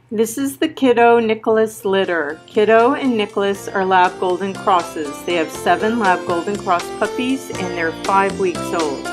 This is the Kiddo Nicholas litter. Kiddo and Nicholas are Lab Golden Crosses. They have 7 Lab Golden Cross puppies and they're 5 weeks old.